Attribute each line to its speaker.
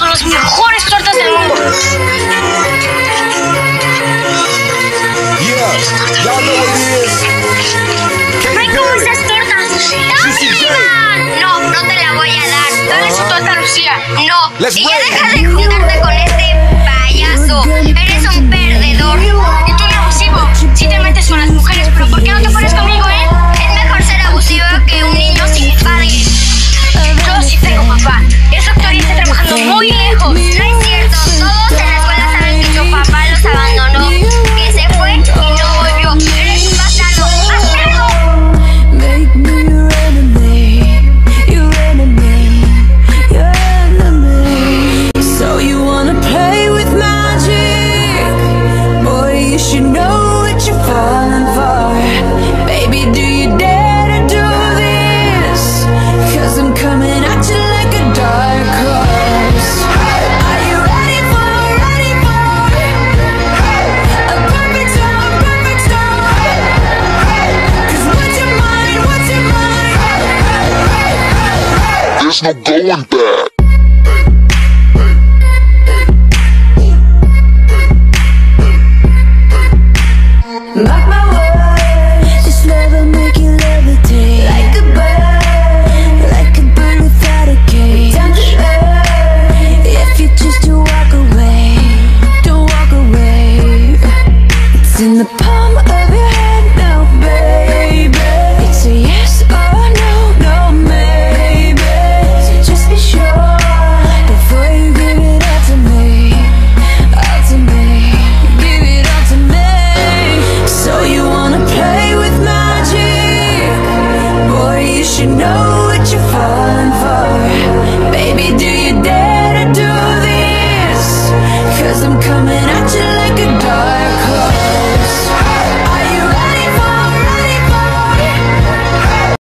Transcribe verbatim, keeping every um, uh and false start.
Speaker 1: son las mejores tortas del mundo. ¡Ven como esas tortas! ¡Dámela! No, no te la voy a dar. Dale su torta a Lucía. No. Y ya deja de juntarte con este payaso. Eres un perdedor. Y tú un abusivo. Sí te metes con las mujeres, pero ¿por qué no te pones conmigo, eh? Es mejor ser abusivo que un niño sin padre. Yo sí tengo papá. Es doctor y está trabajando muy lejos. No es cierto. Todos en la escuela saben que tu papá los abandonó, que se fue y no volvió. Eres un bastardo. ¡Bastardo!
Speaker 2: Make me your enemy, your enemy, your enemy. So you wanna play with magic? Boy, you should know what you're falling for. Baby, do you dare to do this? Cause I'm coming at you like a dark horse. Are you ready for, ready for a perfect storm, perfect storm? Cause what's your mind, what's your mind?
Speaker 3: There's no going back.
Speaker 2: Mark my words, this love will make you levitate like a bird, like a bird without a cage. Down to earth, if you choose to walk away, don't walk away. It's in the palm of your hand now, baby. It's a yes or no, no maybe. So just be sure before you give it all to me, all to me, give it all to me. So you wanna play with magic? Boy, you should know